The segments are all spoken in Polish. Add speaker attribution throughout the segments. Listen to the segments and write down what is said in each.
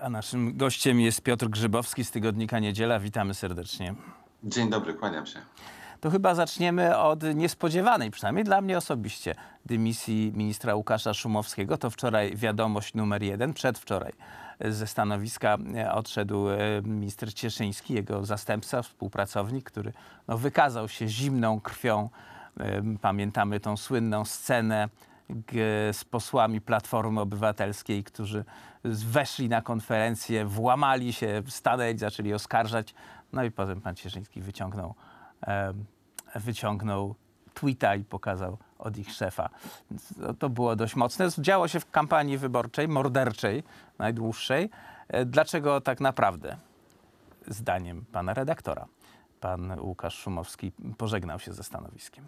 Speaker 1: A naszym gościem jest Piotr Grzybowski z tygodnika Niedziela. Witamy serdecznie.
Speaker 2: Dzień dobry, kłaniam się.
Speaker 1: To chyba zaczniemy od niespodziewanej, przynajmniej dla mnie osobiście, dymisji ministra Łukasza Szumowskiego. To wczoraj wiadomość numer 1, przedwczoraj. Ze stanowiska odszedł minister Cieszyński, jego zastępca, współpracownik, który wykazał się zimną krwią. Pamiętamy tą słynną scenę z posłami Platformy Obywatelskiej, którzy weszli na konferencję, włamali się, stanęli, zaczęli oskarżać. No i potem pan Cieszyński wyciągnął tweeta i pokazał od ich szefa. To było dość mocne. Działo się w kampanii wyborczej, morderczej, najdłuższej. Dlaczego tak naprawdę, zdaniem pana redaktora, pan Łukasz Szumowski pożegnał się ze stanowiskiem?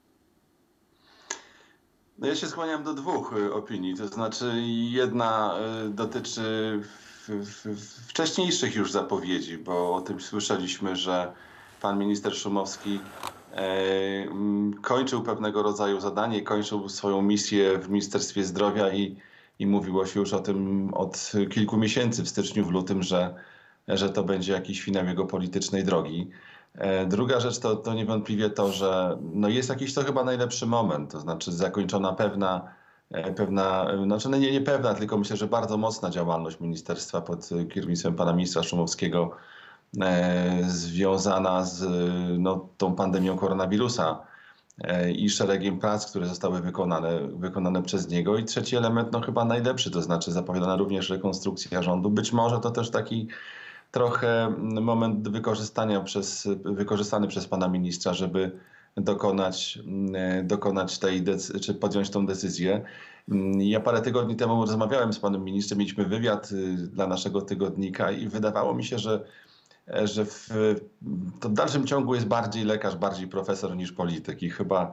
Speaker 2: No ja się skłaniam do dwóch opinii. To znaczy jedna dotyczy wcześniejszych już zapowiedzi, bo o tym słyszeliśmy, że pan minister Szumowski kończył pewnego rodzaju zadanie, kończył swoją misję w Ministerstwie Zdrowia i mówiło się już o tym od kilku miesięcy, w styczniu, w lutym, że to będzie jakiś finał jego politycznej drogi. Druga rzecz to niewątpliwie to, że jest jakiś to chyba najlepszy moment, to znaczy zakończona znaczy nie pewna, tylko myślę, że bardzo mocna działalność ministerstwa pod kierownictwem pana ministra Szumowskiego związana z tą pandemią koronawirusa i szeregiem prac, które zostały wykonane przez niego. I trzeci element, chyba najlepszy, to znaczy zapowiadana również rekonstrukcja rządu. Być może to też taki trochę moment wykorzystany przez pana ministra, żeby dokonać czy podjąć tą decyzję. Ja parę tygodni temu rozmawiałem z panem ministrem, mieliśmy wywiad dla naszego tygodnika i wydawało mi się, że to w dalszym ciągu jest bardziej lekarz, bardziej profesor niż polityk i chyba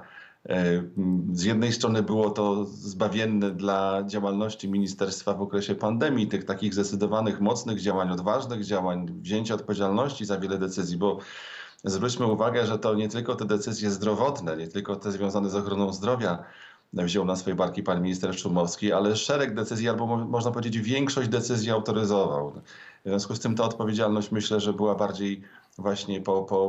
Speaker 2: z jednej strony było to zbawienne dla działalności ministerstwa w okresie pandemii, tych takich zdecydowanych, mocnych działań, odważnych działań, wzięcia odpowiedzialności za wiele decyzji, bo zwróćmy uwagę, że to nie tylko te decyzje zdrowotne, nie tylko te związane z ochroną zdrowia wziął na swoje barki pan minister Szumowski, ale szereg decyzji, albo można powiedzieć większość decyzji autoryzował. W związku z tym ta odpowiedzialność, myślę, że była bardziej właśnie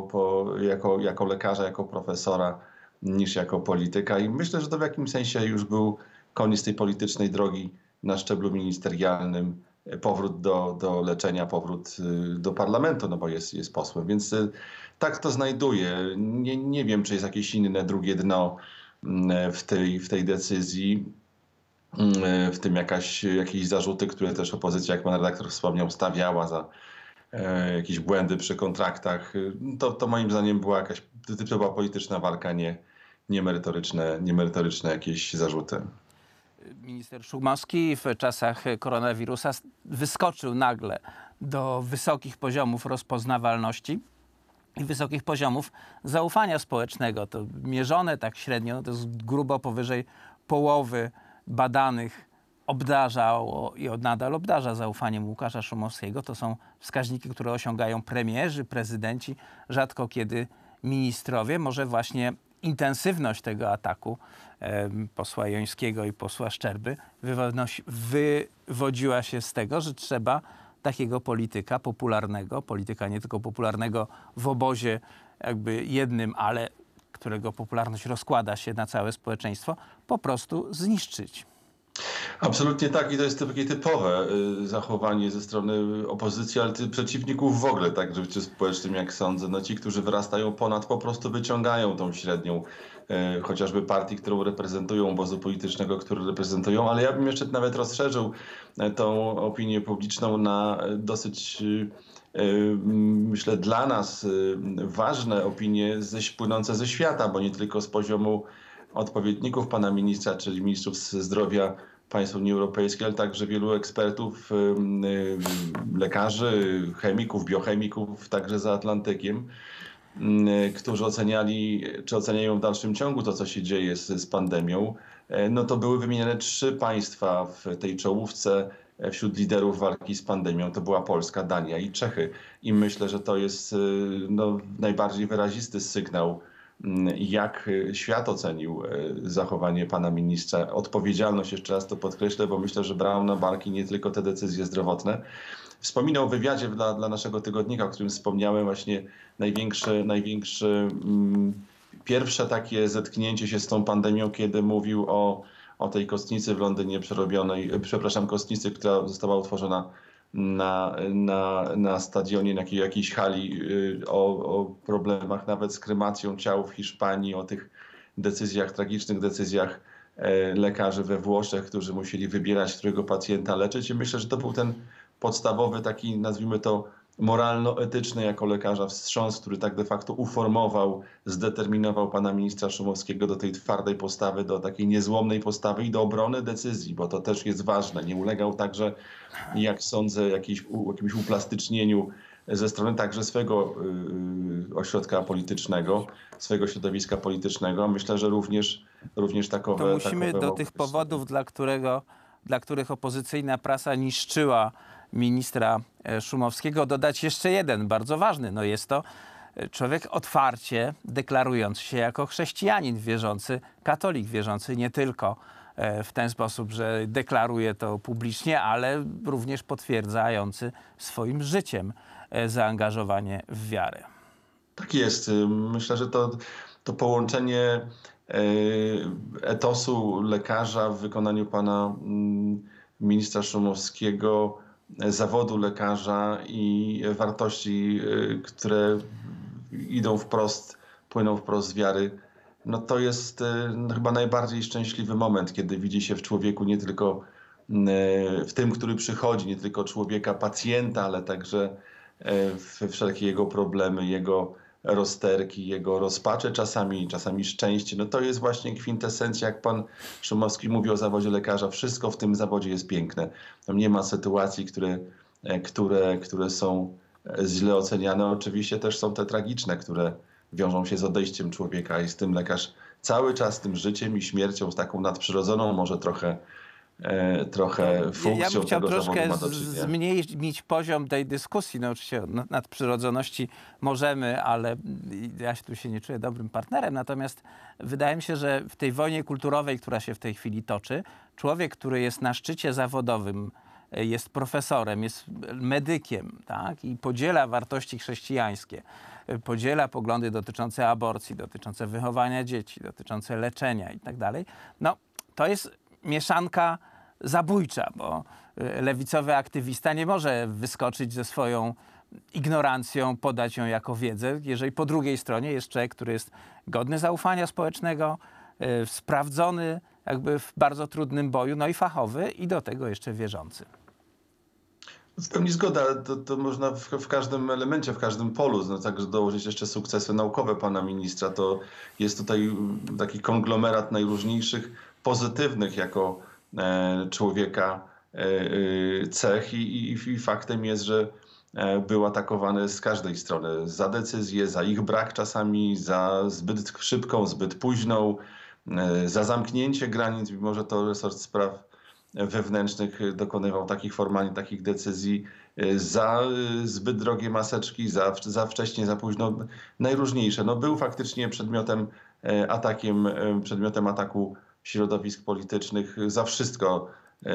Speaker 2: jako lekarza, jako profesora niż jako polityka. I myślę, że to w jakimś sensie już był koniec tej politycznej drogi na szczeblu ministerialnym, powrót do leczenia, powrót do parlamentu, bo jest posłem. Więc tak to znajduję. Nie wiem, czy jest jakieś inne drugie dno w tej decyzji, w tym jakieś zarzuty, które też opozycja, jak pan redaktor wspomniał, stawiała za jakieś błędy przy kontraktach. To moim zdaniem była jakaś typowa polityczna walka, niemerytoryczne jakieś zarzuty.
Speaker 1: Minister Szumowski w czasach koronawirusa wyskoczył nagle do wysokich poziomów rozpoznawalności i wysokich poziomów zaufania społecznego. To mierzone tak średnio, to jest grubo powyżej połowy badanych obdarzał i nadal obdarza zaufaniem Łukasza Szumowskiego. To są wskaźniki, które osiągają premierzy, prezydenci, rzadko kiedy ministrowie. Może właśnie intensywność tego ataku posła Jońskiego i posła Szczerby wywodziła się z tego, że trzeba takiego polityka popularnego, polityka nie tylko popularnego w obozie jakby jednym, ale którego popularność rozkłada się na całe społeczeństwo, po prostu zniszczyć.
Speaker 2: Absolutnie tak i to jest takie typowe zachowanie ze strony opozycji, ale przeciwników w ogóle, tak w życiu społecznym, jak sądzę. Ci, którzy wyrastają ponad, po prostu wyciągają tą średnią, chociażby partii, którą reprezentują, obozu politycznego, który reprezentują, ale ja bym jeszcze nawet rozszerzył tą opinię publiczną na dosyć, myślę, dla nas ważne opinie płynące ze świata, bo nie tylko z poziomu odpowiedników pana ministra, czyli ministrów zdrowia państw Unii Europejskiej, ale także wielu ekspertów, lekarzy, chemików, biochemików, także za Atlantykiem, którzy oceniali, czy oceniają w dalszym ciągu to, co się dzieje z pandemią. To były wymienione 3 państwa w tej czołówce wśród liderów walki z pandemią. To była Polska, Dania i Czechy. I myślę, że to jest najbardziej wyrazisty sygnał jak świat ocenił zachowanie pana ministra. Odpowiedzialność, jeszcze raz to podkreślę, bo myślę, że brał na barki nie tylko te decyzje zdrowotne. Wspominał w wywiadzie dla naszego tygodnika, o którym wspomniałem, właśnie pierwsze takie zetknięcie się z tą pandemią, kiedy mówił o tej kostnicy w Londynie przerobionej, przepraszam, kostnicy, która została utworzona na stadionie, na jakiejś hali, o problemach nawet z kremacją ciał w Hiszpanii, o tych decyzjach, tragicznych decyzjach lekarzy we Włoszech, którzy musieli wybierać, którego pacjenta leczyć. I myślę, że to był ten podstawowy taki, nazwijmy to, moralno-etyczny jako lekarza wstrząs, który tak de facto uformował, zdeterminował pana ministra Szumowskiego do tej twardej postawy, do takiej niezłomnej postawy i do obrony decyzji, bo to też jest ważne. Nie ulegał także, jak sądzę, jakimś uplastycznieniu ze strony także swego ośrodka politycznego, swego środowiska politycznego. Myślę, że również takowe...
Speaker 1: To musimy do tych powodów, dla których opozycyjna prasa niszczyła ministra Szumowskiego, dodać jeszcze jeden, bardzo ważny. No jest to człowiek otwarcie deklarujący się jako chrześcijanin wierzący, katolik wierzący, nie tylko w ten sposób, że deklaruje to publicznie, ale również potwierdzający swoim życiem zaangażowanie w wiarę.
Speaker 2: Tak jest. Myślę, że to połączenie etosu lekarza w wykonaniu pana ministra Szumowskiego, zawodu lekarza i wartości, które płyną wprost z wiary, no to jest chyba najbardziej szczęśliwy moment, kiedy widzi się w człowieku nie tylko w tym, który przychodzi, nie tylko człowieka, pacjenta, ale także we wszelkie jego problemy, jego rozterki, jego rozpacze czasami szczęście. No to jest właśnie kwintesencja, jak pan Szumowski mówi o zawodzie lekarza. Wszystko w tym zawodzie jest piękne. Tam nie ma sytuacji, które są źle oceniane. Oczywiście też są te tragiczne, które wiążą się z odejściem człowieka i z tym lekarz cały czas tym życiem i śmiercią, z taką nadprzyrodzoną może trochę funkcją
Speaker 1: ja bym chciał
Speaker 2: tego
Speaker 1: troszkę
Speaker 2: zawodu ma do czynienia.
Speaker 1: zmniejszyć poziom tej dyskusji. No oczywiście o nadprzyrodzoności możemy, ale ja tu się nie czuję dobrym partnerem. Natomiast wydaje mi się, że w tej wojnie kulturowej, która się w tej chwili toczy, człowiek, który jest na szczycie zawodowym, jest profesorem, jest medykiem, tak? I podziela wartości chrześcijańskie, podziela poglądy dotyczące aborcji, dotyczące wychowania dzieci, dotyczące leczenia i tak dalej. No, to jest mieszanka zabójcza, bo lewicowy aktywista nie może wyskoczyć ze swoją ignorancją, podać ją jako wiedzę, jeżeli po drugiej stronie jest człowiek, który jest godny zaufania społecznego, sprawdzony jakby w bardzo trudnym boju, no i fachowy i do tego jeszcze wierzący.
Speaker 2: W pełni zgoda. To można w każdym elemencie, w każdym polu, no, także dołożyć jeszcze sukcesy naukowe pana ministra. To jest tutaj taki konglomerat najróżniejszych, pozytywnych jako człowieka cech i faktem jest, że był atakowany z każdej strony. Za decyzje, za ich brak czasami, za zbyt szybką, zbyt późną, za zamknięcie granic, mimo że to resort spraw wewnętrznych dokonywał takich formalnie takich decyzji, za zbyt drogie maseczki, za wcześnie, za późno, najróżniejsze. No, był faktycznie przedmiotem ataku środowisk politycznych za wszystko,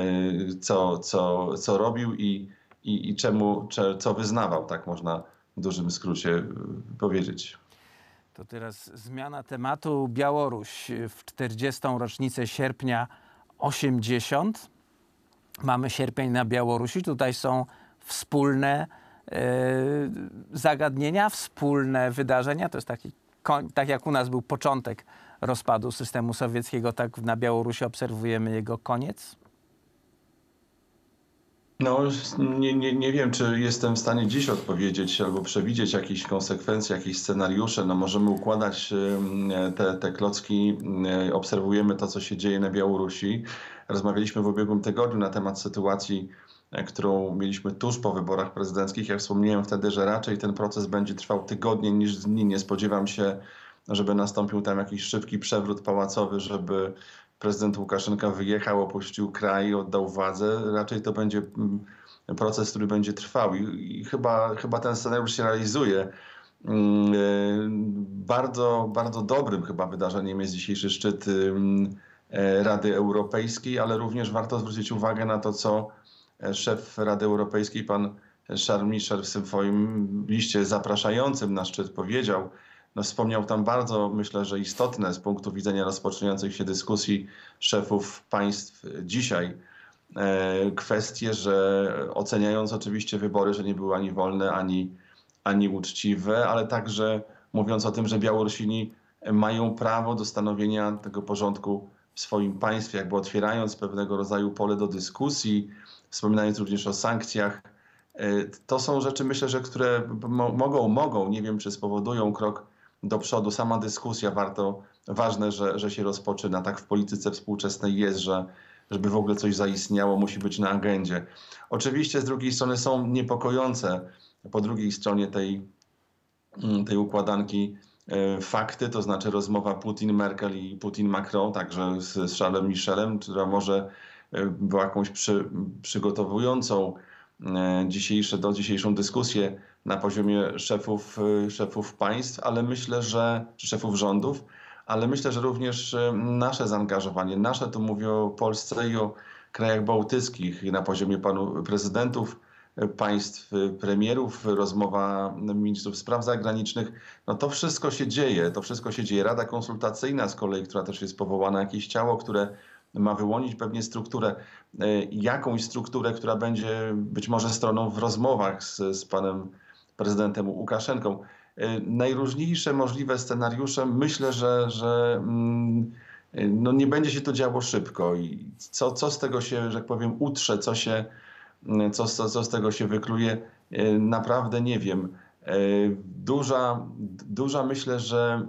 Speaker 2: co robił i co wyznawał, tak można w dużym skrócie powiedzieć.
Speaker 1: To teraz zmiana tematu. Białoruś w 40. rocznicę sierpnia 80. Mamy sierpień na Białorusi. Tutaj są wspólne zagadnienia, wspólne wydarzenia. To jest tak jak u nas był początek rozpadu systemu sowieckiego, tak na Białorusi obserwujemy jego koniec.
Speaker 2: No, nie wiem, czy jestem w stanie dziś odpowiedzieć albo przewidzieć jakieś konsekwencje, jakieś scenariusze. No, możemy układać te klocki, obserwujemy to, co się dzieje na Białorusi. Rozmawialiśmy w ubiegłym tygodniu na temat sytuacji, którą mieliśmy tuż po wyborach prezydenckich. Ja wspomniałem wtedy, że raczej ten proces będzie trwał tygodnie niż dni. Nie spodziewam się, żeby nastąpił tam jakiś szybki przewrót pałacowy, żeby prezydent Łukaszenka wyjechał, opuścił kraj, oddał władzę. Raczej to będzie proces, który będzie trwał i chyba ten scenariusz się realizuje. Bardzo, bardzo dobrym chyba wydarzeniem jest dzisiejszy szczyt Rady Europejskiej, ale również warto zwrócić uwagę na to, co szef Rady Europejskiej, pan Charles Michel, w swoim liście zapraszającym na szczyt powiedział. No, wspomniał tam bardzo, myślę, że istotne z punktu widzenia rozpoczynających się dyskusji szefów państw dzisiaj kwestie, że oceniając oczywiście wybory, że nie były ani wolne, ani uczciwe, ale także mówiąc o tym, że Białorusini mają prawo do stanowienia tego porządku w swoim państwie, jakby otwierając pewnego rodzaju pole do dyskusji, wspominając również o sankcjach. To są rzeczy, myślę, że które mogą, nie wiem, czy spowodują krok do przodu. Sama dyskusja ważne, że się rozpoczyna. Tak w polityce współczesnej jest, że żeby w ogóle coś zaistniało, musi być na agendzie. Oczywiście z drugiej strony są niepokojące po drugiej stronie tej układanki fakty, to znaczy rozmowa Putin-Merkel i Putin-Macron, także z Charlesem Michelem, która może była jakąś przygotowującą dzisiejszą dyskusję na poziomie szefów państw, ale myślę, że czy szefów rządów, ale myślę, że również nasze zaangażowanie, tu mówię o Polsce i o krajach bałtyckich na poziomie prezydentów państw, premierów, rozmowa ministrów spraw zagranicznych, no to wszystko się dzieje, Rada konsultacyjna z kolei, która też jest powołana, jakieś ciało, które ma wyłonić pewnie strukturę, jakąś strukturę, która będzie być może stroną w rozmowach z panem prezydentem Łukaszenką. Najróżniejsze możliwe scenariusze, myślę, że no nie będzie się to działo szybko i co z tego się, że tak powiem, utrze, co z tego się wykluje, naprawdę nie wiem. Myślę, że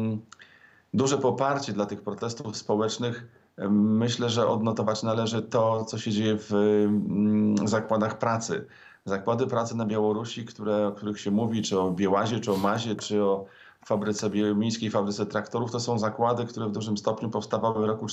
Speaker 2: duże poparcie dla tych protestów społecznych, myślę, że odnotować należy to, co się dzieje w zakładach pracy. Zakłady pracy na Białorusi, o których się mówi, czy o Biełazie, czy o Mazie, czy o miejskiej fabryce traktorów, to są zakłady, które w dużym stopniu powstawały w roku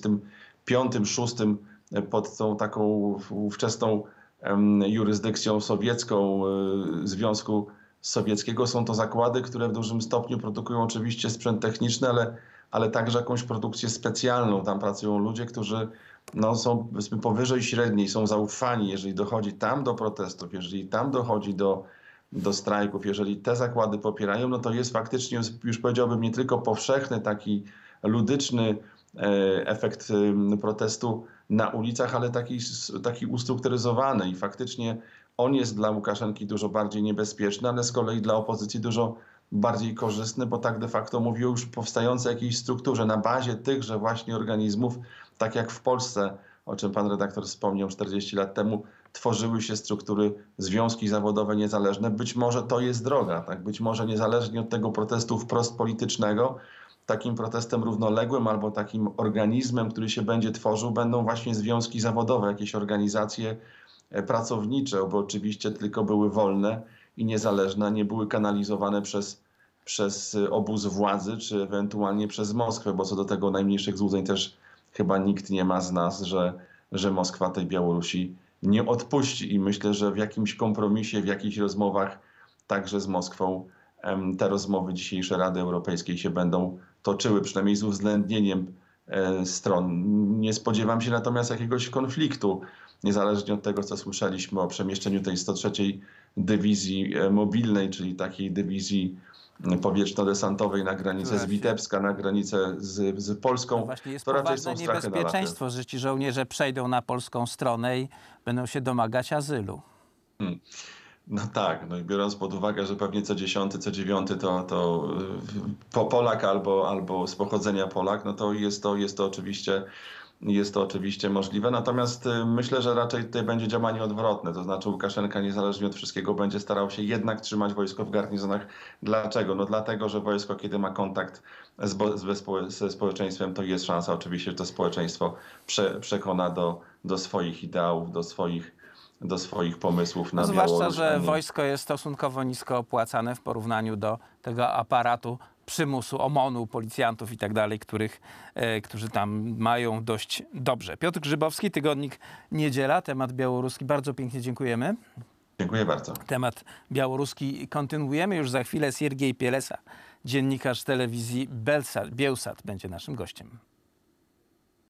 Speaker 2: 1945-1946 pod tą taką ówczesną jurysdykcją sowiecką Związku Sowieckiego. Są to zakłady, które w dużym stopniu produkują oczywiście sprzęt techniczny, ale także jakąś produkcję specjalną. Tam pracują ludzie, którzy no, są powiedzmy powyżej średniej, są zaufani, jeżeli dochodzi tam do protestów, jeżeli tam dochodzi do strajków, jeżeli te zakłady popierają, no to jest faktycznie, już powiedziałbym, nie tylko powszechny taki ludyczny efekt protestu na ulicach, ale taki ustrukturyzowany i faktycznie on jest dla Łukaszenki dużo bardziej niebezpieczny, ale z kolei dla opozycji dużo bardziej korzystny, bo tak de facto mówi o już powstającej jakiejś strukturze na bazie tychże właśnie organizmów, tak jak w Polsce, o czym pan redaktor wspomniał 40 lat temu, tworzyły się struktury, związki zawodowe niezależne. Być może to jest droga, tak? Być może niezależnie od tego protestu wprost politycznego, takim protestem równoległym albo takim organizmem, który się będzie tworzył, będą właśnie związki zawodowe, jakieś organizacje pracownicze, bo oczywiście tylko były wolne i niezależne, nie były kanalizowane przez obóz władzy, czy ewentualnie przez Moskwę, bo co do tego najmniejszych złudzeń też chyba nikt nie ma z nas, że Moskwa tej Białorusi nie odpuści. I myślę, że w jakimś kompromisie, w jakichś rozmowach także z Moskwą te rozmowy dzisiejsze Rady Europejskiej się będą toczyły, przynajmniej z uwzględnieniem stron. Nie spodziewam się natomiast jakiegoś konfliktu, niezależnie od tego, co słyszeliśmy o przemieszczeniu tej 103. Dywizji mobilnej, czyli takiej dywizji powietrzno-desantowej na granicę z Witebska, na granicę z Polską.
Speaker 1: To właśnie jest
Speaker 2: to raczej
Speaker 1: poważne
Speaker 2: są strachy na
Speaker 1: niebezpieczeństwo, że ci żołnierze przejdą na polską stronę i będą się domagać azylu.
Speaker 2: No tak, no i biorąc pod uwagę, że pewnie co 10., co 9 to Polak albo z pochodzenia Polak, no to jest to oczywiście możliwe. Natomiast myślę, że raczej tutaj będzie działanie odwrotne. To znaczy Łukaszenka niezależnie od wszystkiego będzie starał się jednak trzymać wojsko w garnizonach. Dlaczego? No dlatego, że wojsko, kiedy ma kontakt ze społeczeństwem, to jest szansa oczywiście, że to społeczeństwo przekona do swoich ideałów, do swoich pomysłów na Białoruś.
Speaker 1: Zwłaszcza, że wojsko jest stosunkowo nisko opłacane w porównaniu do tego aparatu przymusu, OMON-u, policjantów i tak dalej, którzy tam mają dość dobrze. Piotr Grzybowski, Tygodnik Niedziela, temat białoruski. Bardzo pięknie dziękujemy.
Speaker 2: Dziękuję bardzo.
Speaker 1: Temat białoruski kontynuujemy już za chwilę. Siergiej Pielesa, dziennikarz telewizji Bielsat, będzie naszym gościem.